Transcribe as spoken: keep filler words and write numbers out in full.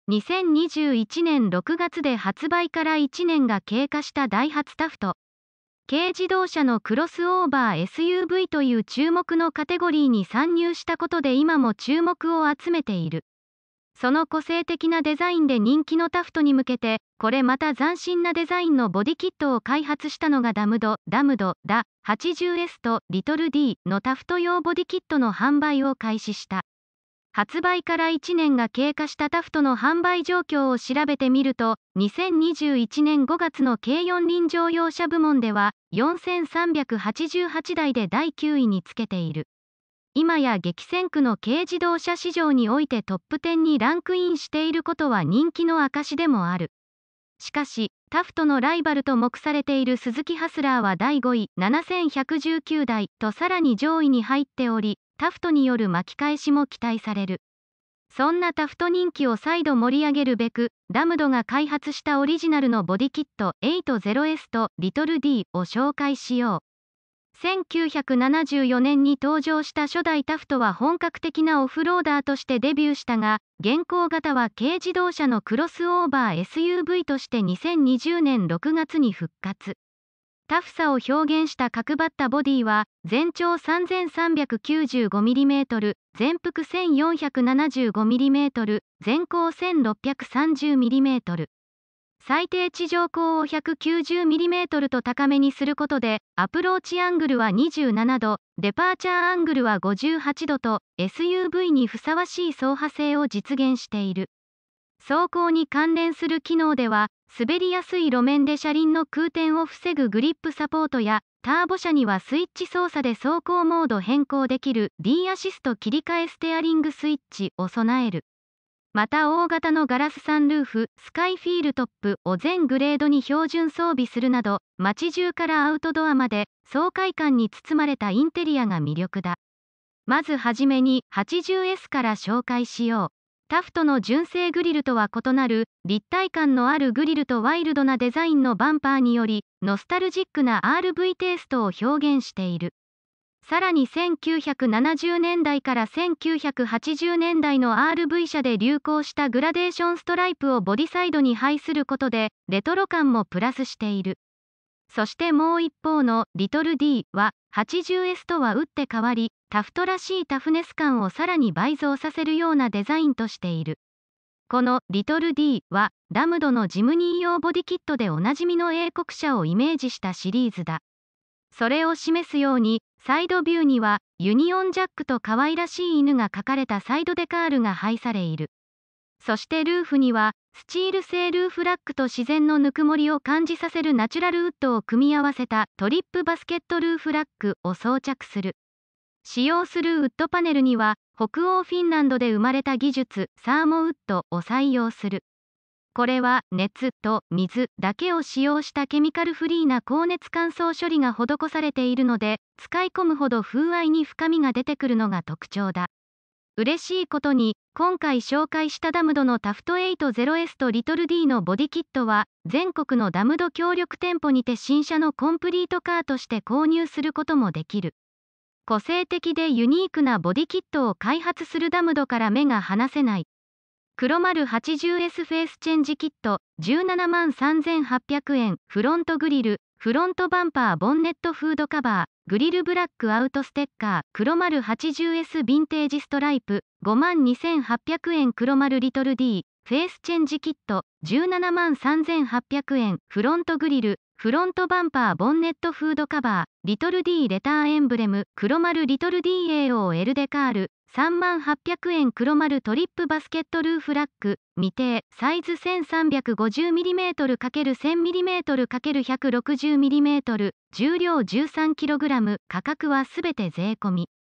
にせんにじゅういちねんろくがつで発売からいちねんが経過したダイハツタフト。軽自動車のクロスオーバー エスユーブイ という注目のカテゴリーに参入したことで今も注目を集めている。その個性的なデザインで人気のタフトに向けて、これまた斬新なデザインのボディキットを開発したのがダムド、ダムド、ダ はちじゅうエス とリトル D のタフト用ボディキットの販売を開始した。発売からいちねんが経過したタフトの販売状況を調べてみると、にせんにじゅういちねんごがつの軽四輪乗用車部門ではよんせんさんびゃくはちじゅうはちだいでだいきゅういにつけている。今や激戦区の軽自動車市場においてトップじゅうにランクインしていることは人気の証でもある。しかし、タフトのライバルと目されているスズキハスラーはだいごい、ななせんひゃくじゅうきゅうだいとさらに上位に入っており、タフトによる巻き返しも期待される。そんなタフト人気を再度盛り上げるべく、ダムドが開発したオリジナルのボディキット エイトゼロエス とリトル D を紹介しよう。せんきゅうひゃくななじゅうよねんに登場した初代タフトは本格的なオフローダーとしてデビューしたが、現行型は軽自動車のクロスオーバー エスユーブイ としてにせんにじゅうねんろくがつに復活。タフさを表現した角張ったボディは、全長 さんぜんさんびゃくきゅうじゅうごミリメートル、全幅 せんよんひゃくななじゅうごミリメートル、全高 せんろっぴゃくさんじゅうミリメートル。最低地上高を ひゃくきゅうじゅうミリメートル と高めにすることで、アプローチアングルはにじゅうななど、デパーチャーアングルはごじゅうはちどと、エスユーブイ にふさわしい走破性を実現している。走行に関連する機能では、滑りやすい路面で車輪の空転を防ぐグリップサポートや、ターボ車にはスイッチ操作で走行モード変更できる D アシスト切り替えステアリングスイッチを備える。また大型のガラスサンルーフ、スカイフィールトップを全グレードに標準装備するなど、街中からアウトドアまで爽快感に包まれたインテリアが魅力だ。まずはじめに はちじゅうエス から紹介しよう。タフトの純正グリルとは異なる立体感のあるグリルとワイルドなデザインのバンパーによりノスタルジックな アールブイ テイストを表現している。さらにせんきゅうひゃくななじゅうねんだいからせんきゅうひゃくはちじゅうねんだいの アールブイ 車で流行したグラデーションストライプをボディサイドに配することでレトロ感もプラスしている。そしてもう一方のリトル D は はちじゅうエス とは打って変わり、タフトらしいタフネス感をさらに倍増させるようなデザインとしている。このリトル D はダムドのジムニー用ボディキットでおなじみの英国車をイメージしたシリーズだ。それを示すように、サイドビューにはユニオンジャックと可愛らしい犬が描かれたサイドデカールが配されいる。そしてルーフにはスチール製ルーフラックと自然のぬくもりを感じさせるナチュラルウッドを組み合わせたトリップバスケットルーフラックを装着する。使用するウッドパネルには北欧フィンランドで生まれた技術サーモウッドを採用する。これは熱と水だけを使用したケミカルフリーな高熱乾燥処理が施されているので、使い込むほど風合いに深みが出てくるのが特徴だ。嬉しいことに、今回紹介したダムドのタフト エイトゼロエス とリトル D のボディキットは、全国のダムド協力店舗にて新車のコンプリートカーとして購入することもできる。個性的でユニークなボディキットを開発するダムドから目が離せない。黒丸 はちじゅうエス フェイスチェンジキットじゅうななまんさんぜんはっぴゃくえん、フロントグリル、フロントバンパーボンネットフードカバー、グリルブラックアウトステッカー、黒丸 はちじゅうエス ヴィンテージストライプ、ごまんにせんはっぴゃくえん黒丸リトル D、フェイスチェンジキットじゅうななまんさんぜんはっぴゃくえん、フロントグリル、フロントバンパーボンネットフードカバー、リトル D レターエンブレム、黒丸リトル ディーエーオーエル デカール、さんまんはっぴゃくえん黒丸トリップバスケットルーフラック、未定、サイズ せんさんびゃくごじゅうミリメートル×せんミリメートル×ひゃくろくじゅうミリメートル、重量 じゅうさんキログラム、価格はすべて税込み。